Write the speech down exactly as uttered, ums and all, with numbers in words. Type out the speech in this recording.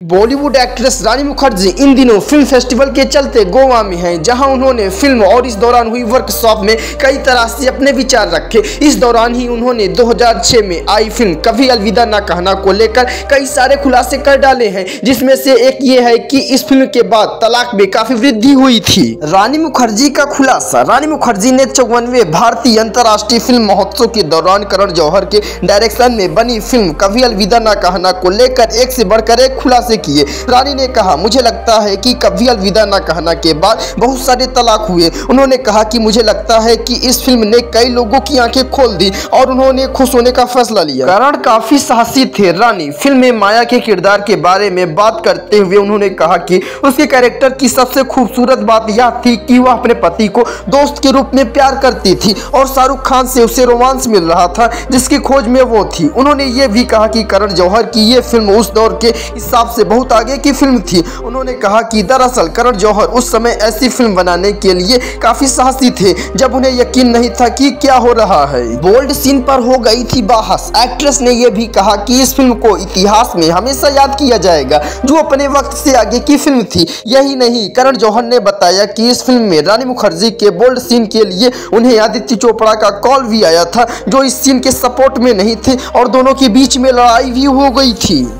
Bollywood actress Rani Mukherjee इन दिनों film festival के चलते गोवा में हैं, जहां उन्होंने फिल्म और इस दौरान हुई वर्कशॉप में कई तरह से अपने विचार रखे। इस दौरान ही उन्होंने दो हज़ार छह में आई फिल्म कभी अलविदा ना कहना को लेकर कई सारे खुलासे कर डाले हैं, जिसमें से एक ये है कि इस फिल्म के बाद तलाक में काफी वृद्धि हुई थी। रानी मुखर्जी का खुलासा। रानी मुखर्जी ने चौवनवे भारतीय अंतर्राष्ट्रीय फिल्म महोत्सव के दौरान करण जौहर के डायरेक्शन में बनी फिल्म कभी अलविदा ना कहना को लेकर एक से बढ़कर एक खुलासे किए। रानी ने कहा, मुझे लगता है कि कभी अलविदा ना कहना के बाद बहुत सारे तलाक हुए। उन्होंने कहा कि मुझे लगता है कि इस फिल्म ने कई लोगों की आंखें खोल दी और उन्होंने खुश होने का फैसला लिया। करण काफी साहसी थे। रानी फिल्म में माया के किरदार के बारे में बात करते हुए उन्होंने कहा कि उसके कैरेक्टर की सबसे खूबसूरत बात यह थी कि वह अपने पति को दोस्त के रूप में प्यार करती थी और शाहरुख खान से उसे रोमांस मिल रहा था जिसकी खोज में वो थी। उन्होंने ये भी कहा कि करण जौहर की ये फिल्म उस दौर के हिसाब से बहुत आगे की फिल्म थी। उन्होंने कहा कि दरअसल करण जौहर उस समय ऐसी फिल्म बनाने के लिए काफी साहसी थे जब उन्हें यकीन नहीं था कि क्या हो रहा है। बोल्ड सीन पर हो गई थी बहस। एक्ट्रेस ने यह भी कहा कि इस फिल्म को इतिहास में हमेशा याद किया जाएगा, जो अपने वक्त से आगे की फिल्म थी। यही नहीं, करण जौहर ने बताया कि इस फिल्म में रानी मुखर्जी के बोल्ड सीन के लिए उन्हें आदित्य चोपड़ा का कॉल भी आया था, जो इस सीन के सपोर्ट में नहीं थे और दोनों के बीच में लड़ाई भी हो गई थी।